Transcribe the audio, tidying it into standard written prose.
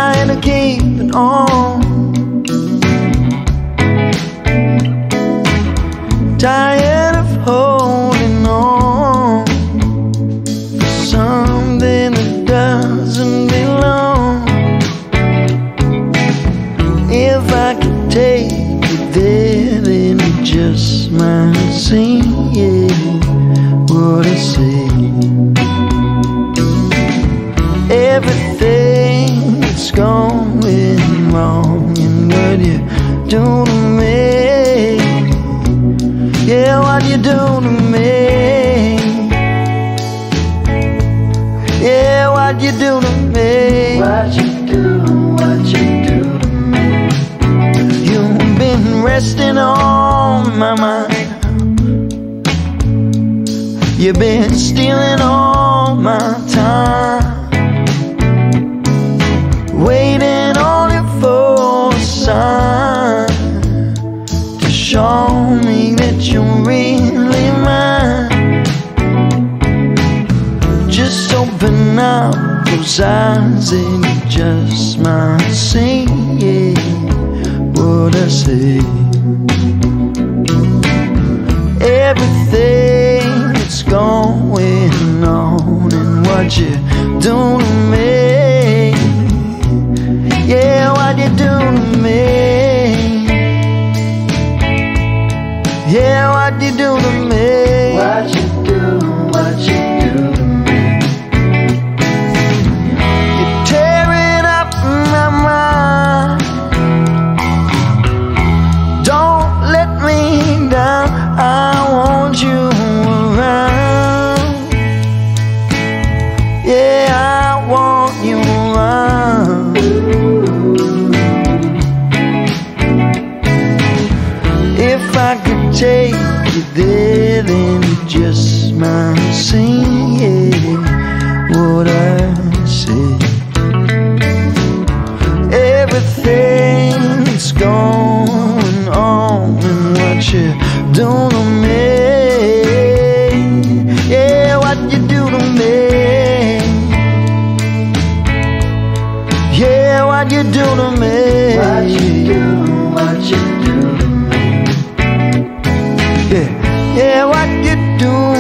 trying to keep it on. Tired of holding on for something that doesn't belong. If I could take it there, then it just might seem, yeah, what I say. Everything that's going wrong and what you do to me, yeah, what you do to me, yeah, what you do to me, what you do to me. You've been resting on my mind, you've been stealing all my time, waiting only for a sign to show me that you're really mine. Just open up those eyes and you just might see, yeah, what I say. Everything that's going on and what you do to me, yeah, what you do to me, yeah, what you do to me, what you do to me. You're tearing up my mind, don't let me down, I want you around, yeah, I want you around. If I could take you there, then it just might seem, yeah, what I say. Everything that's going on and what you do to me, yeah, what you do to me, yeah, what you do to me, what you do to me, yeah, what you do